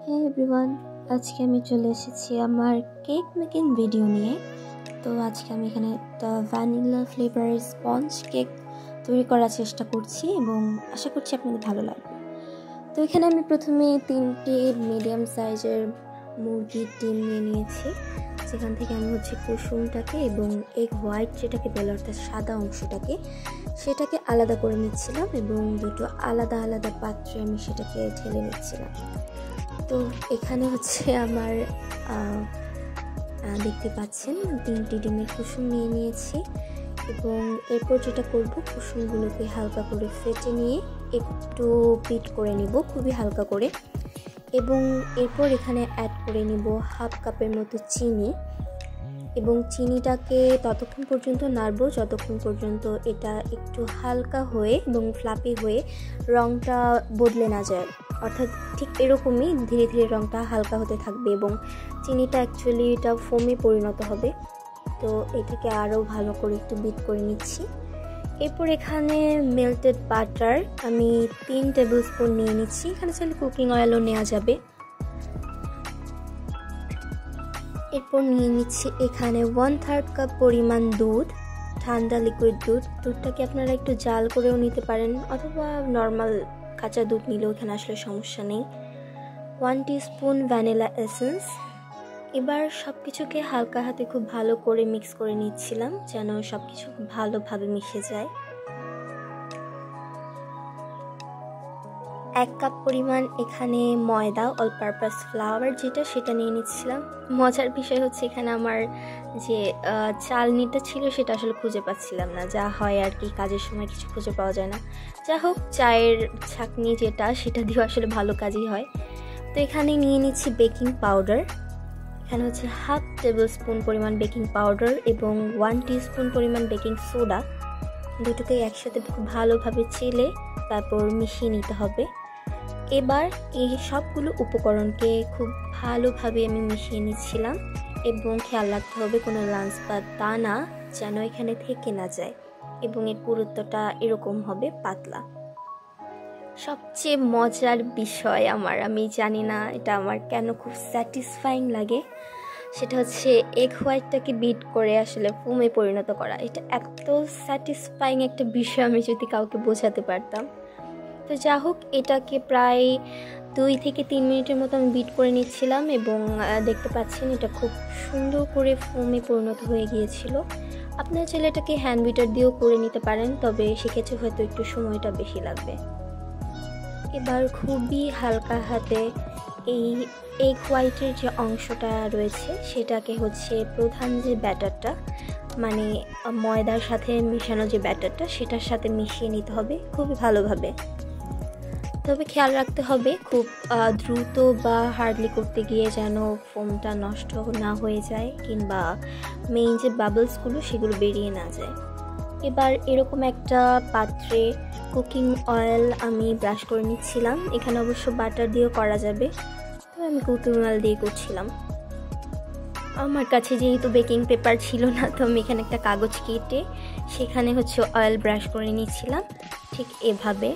Hey everyone, আজকে আমি চলে এসেছি আমার কেক মেকিং ভিডিও নিয়ে। তো আজকে আমি এখানে একটা ভ্যানিলা ফ্লেভারের স্পঞ্জ কেক তৈরি করার চেষ্টা করছি এবং আশা করছি আপনাদের ভালো লাগবে। তো এখানে আমি প্রথমে 3টে মিডিয়াম সাইজের মুরগির ডিম নিয়ে নিয়েছি, যেখান থেকে আমি কুসুমটাকে এবং এগ হোয়াইট যেটাকে বলে অর্থাৎ সাদা অংশটাকে সেটাকে আলাদা করে নিচ্ছিলাম এবং দুটো আলাদা আলাদা পাত্রে আমি সেটাকে ঢেলে নিচ্ছিলাম। তো এখানে আমার দেখতে পাচ্ছেন 3টি ডিমের কুসুম নিয়ে নিয়েছি এবং এরপর যেটা করব, কুসুমগুলোকে হালকা করে ফেটে নিয়ে একটু বিট করে নিব খুবই হালকা করে, এবং এরপর এখানে অ্যাড করে নিব হাফ কাপের মতো চিনি এবং চিনিটাকে ততক্ষণ পর্যন্ত নাড়ব যতক্ষণ পর্যন্ত এটা একটু হালকা হয়ে এবং ফ্লাপি হয়ে রঙটা বদলে না যায়। অর্থাৎ ঠিক এরকমই ধীরে ধীরে রঙটা হালকা হতে থাকবে এবং চিনিটা অ্যাকচুয়ালি এটা ফোমে পরিণত হবে। তো এটাকে আরও ভালো করে একটু বিট করে নিচ্ছি। এরপর এখানে মেল্টেড বাটার আমি 3 টেবিল স্পুন নিয়ে নিচ্ছি, এখানে চাইলে কুকিং অয়েলও নেওয়া যাবে। এরপর নিয়ে নিচ্ছি এখানে 1/3 কাপ পরিমাণ দুধ, ঠান্ডা লিকুইড দুধ। দুধটাকে আপনারা একটু জাল করেও নিতে পারেন অথবা নর্মাল কাঁচা দুধ নিলেও এখানে আসলে সমস্যা নেই। 1 টিস্পুন ভ্যানিলা এসেন্স। এবার সব কিছুকে হালকা হাতে খুব ভালো করে মিক্স করে নিচ্ছিলাম যেন সব কিছু ভালোভাবে মিশে যায়। 1 কাপ পরিমাণ এখানে ময়দা অল পারপাস ফ্লাওয়ার সেটা নিয়ে নিচ্ছিলাম। মজার বিষয় এখানে আমার যে চালনিটা ছিল সেটা আসলে খুঁজে পাচ্ছিলাম না, যা হয় আর কি, কাজের সময় কিছু খুঁজে পাওয়া যায় না। যা হোক, চায়ের ছাঁকনি সেটা দিয়েও আসলে ভালো কাজই হয়। তো এখানে নিয়ে নিচ্ছি বেকিং পাউডার, এখানে হাফ টেবিল স্পুন পরিমাণ বেকিং পাউডার এবং 1 টিস্পুন পরিমাণ বেকিং সোডা। দুটোকে একসাথে খুব ভালোভাবে চেলে তারপর মিশিয়ে নিতে হবে। এবার এই সবগুলো উপকরণকে খুব ভালোভাবে আমি মিশিয়ে নিচ্ছিলাম এবং খেয়াল রাখতে হবে কোনো লাঞ্চ বা দানা যেন এখানে থেকে না যায় এবং এর পুরুত্বটা এরকম হবে পাতলা। সবচেয়ে মজার বিষয় আমি জানি না এটা আমার কেন খুব স্যাটিসফাইং লাগে, সেটা এগ হোয়াইটটাকে বিট করে আসলে ফোমে পরিণত করা। এটা এত স্যাটিসফাইং একটা বিষয় আমি যদি কাউকে বোঝাতে পারতাম। তো যা হোক, এটাকে প্রায় 2 থেকে 3 মিনিটের মতো আমি বিট করে নিচ্ছিলাম এবং দেখতে পাচ্ছেন এটা খুব সুন্দর করে ফোমে পরিণত হয়ে গিয়েছিল। আপনারা চাইলে এটাকে হ্যান্ড বিটার দিয়েও করে নিতে পারেন, তবে সেক্ষেত্রে হয়তো একটু সময়টা বেশি লাগবে। এবার খুবই হালকা হাতে এই এগ হোয়াইটের যে অংশটা রয়েছে সেটাকে প্রধান যে ব্যাটারটা মানে ময়দার সাথে মেশানো যে ব্যাটারটা সেটার সাথে মিশিয়ে নিতে হবে খুবই ভালোভাবে। তবে খেয়াল রাখতে হবে খুব দ্রুত বা হার্ডলি করতে গিয়ে যেন ফোমটা নষ্ট না হয়ে যায় কিংবা মেইন যে বাবলসগুলো সেগুলো বেরিয়ে না যায়। এবার এরকম একটা পাত্রে কুকিং অয়েল আমি ব্রাশ করে নিচ্ছিলাম, এখানে অবশ্য বাটার দিয়েও করা যাবে, তো আমি কুকিং অয়েল দিয়ে করছিলাম। আমার কাছে যেহেতু বেকিং পেপার ছিল না, তো আমি এখানে একটা কাগজ কেটে সেখানে অয়েল ব্রাশ করে নিচ্ছিলাম ঠিক এভাবে।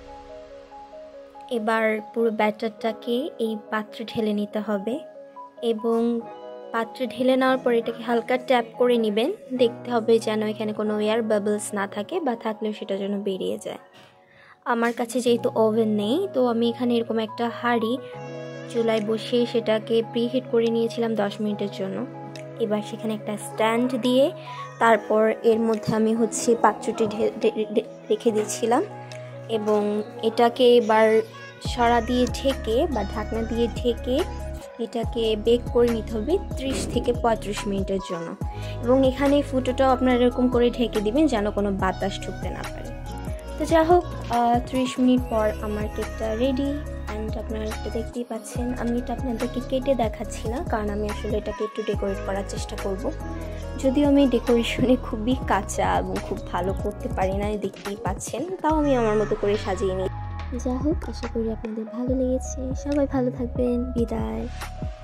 এবার পুরো ব্যাটারটাকে এই পাত্রে ঢেলে নিতে হবে এবং পাত্রে ঢেলে নেওয়ার পর এটাকে হালকা ট্যাপ করে নেবেন, দেখতে হবে যেন এখানে কোনো এয়ার বাবলস না থাকে বা থাকলেও সেটা যেন বেরিয়ে যায়। আমার কাছে যেহেতু ওভেন নেই, তো আমি এখানে এরকম একটা হাঁড়ি চুলায় বসিয়ে সেটাকে প্রিহিট করে নিয়েছিলাম 10 মিনিটের জন্য। এবার সেখানে একটা স্ট্যান্ড দিয়ে তারপর এর মধ্যে আমি পাত্রটি রেখে দিয়েছিলাম এবং এটাকে এবার সরা দিয়ে ঢেকে বা ঢাকনা দিয়ে ঢেকে এটাকে বেক করে নিতে হবে 30 থেকে 35 মিনিটের জন্য। এবং এখানে ফুটোটাও আপনারা এরকম করে ঢেকে দিবেন যেন কোনো বাতাস ঢুকতে না পারে। তো যা হোক, 30 মিনিট পর আমার কেকটা রেডি অ্যান্ড আপনারা এটা দেখতেই পাচ্ছেন। আমি এটা আপনাদেরকে কেটে দেখাচ্ছি না, কারণ আমি আসলে এটাকে একটু ডেকোরেট করার চেষ্টা করব। যদিও আমি ডেকোরেশনে খুবই কাঁচা এবং খুব ভালো করতে পারি না, দেখতেই পাচ্ছেন, তাও আমি আমার মতো করে সাজিয়ে নিই। যা হোক, আশা করি আপনাদের ভালো লেগেছে। সবাই ভালো থাকবেন, বিদায়।